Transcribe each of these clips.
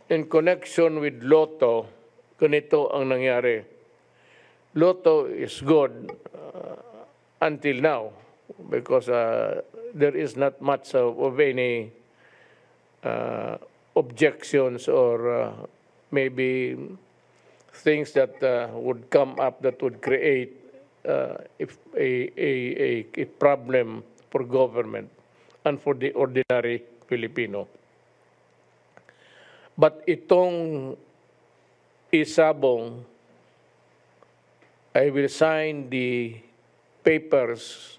in connection with Lotto, ganito ang nangyari. Lotto is good until now because there is not much of any objections or maybe things that would come up that would create if a problem for government and for the ordinary Filipino. But itong e-sabong, I will sign the papers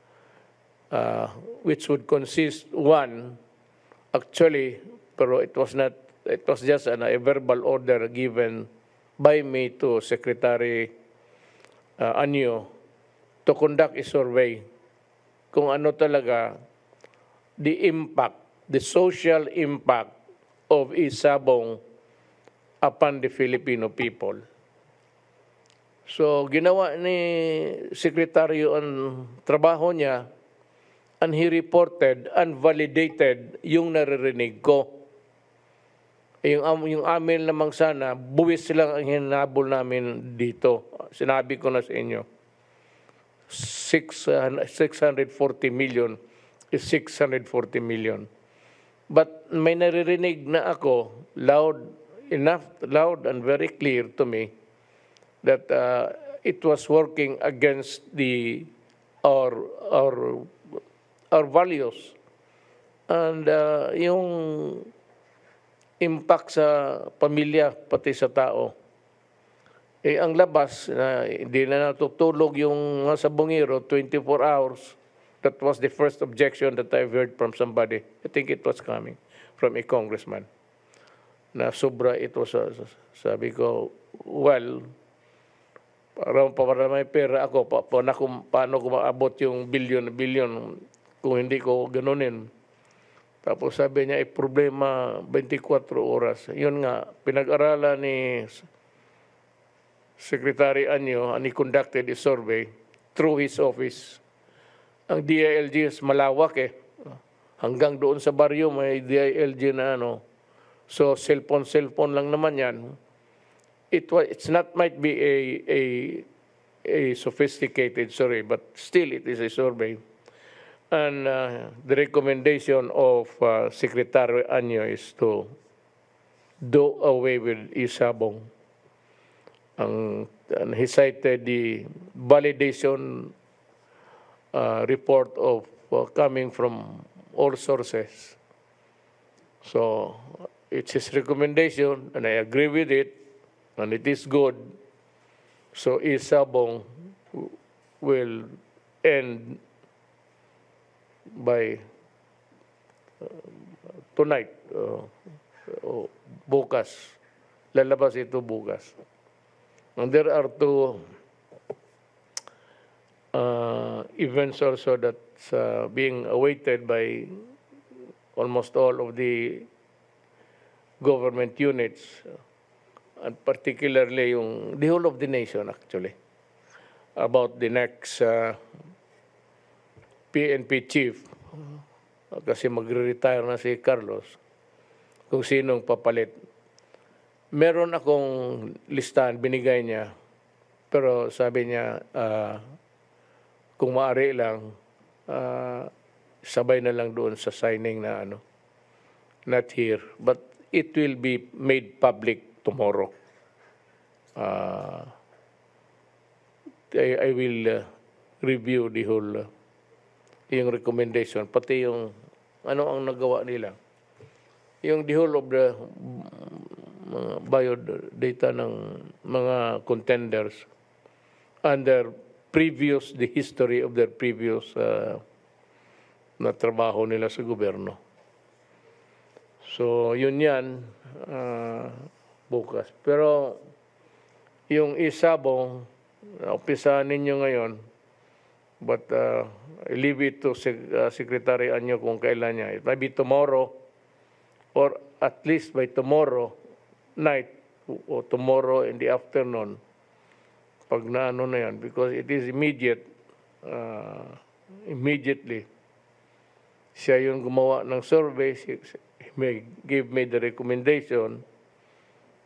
which would consist actually, pero it was just a verbal order given by me to Secretary Anyo to conduct a survey kung ano talaga the social impact of e-sabong upon the Filipino people. So ginawa ni Sekretaryo ang trabaho niya, and he reported and validated yung naririnig ko. Yung amin lamang sana, buwis lang ang hinabol namin dito. Sinabi ko na sa inyo, 640 million is 640 million. But may naririnig na ako, loud and very clear to me, that it was working against our values. And yung impact sa pamilya, pati sa tao. Ang labas, hindi na natutulog yung sa bungiro 24 hours. That was the first objection that I've heard from somebody. I think it was coming from a congressman. Na sobra ito sabi ko, well, para may pera ako, paano ko maabot yung billion kung hindi ko ganunin. Tapos sabi niya, problema 24 oras. Yun nga, pinag-aralan ni Secretary Anyo, and he conducted a survey through his office. Ang DILG is malawak Hanggang doon sa baryo may DILG na So cellphone lang naman yan. It's not might be a sophisticated survey, but still it is a survey. And the recommendation of Secretary Anyo is to do away with e-sabong. And he cited the validation report of coming from all sources. So it's his recommendation, and I agree with it, and it is good. So e-sabong will end by tonight, bukas. Lalabas ito bukas. And there are two events also that's being awaited by almost all of the government units, and particularly the whole of the nation actually, about the next PNP chief, kasi magre-retire na si Carlos, kung sinong papalit. Meron akong listahan, binigay niya, pero sabi niya, kung maaari lang, sabay na lang doon sa signing na not here, but it will be made public tomorrow. I will review the whole yung recommendation, pati yung ang nagawa nila. Yung the whole of the biodata ng mga contenders and the history of their previous na trabaho nila sa gobyerno. So, yun yan, bukas. Pero, yung e-sabong, umpisahan ninyo ngayon, but I leave it to Secretary Anyo kung kailan niya. It might be tomorrow, or at least by tomorrow night, or tomorrow in the afternoon, pag na yan, because it is immediately. Siya yung gumawa ng survey, he may give me the recommendation,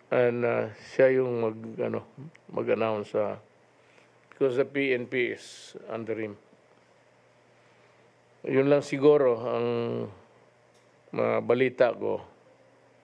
And siya yung mag-announce because the PNP is under him. Yun lang siguro ang balita ko.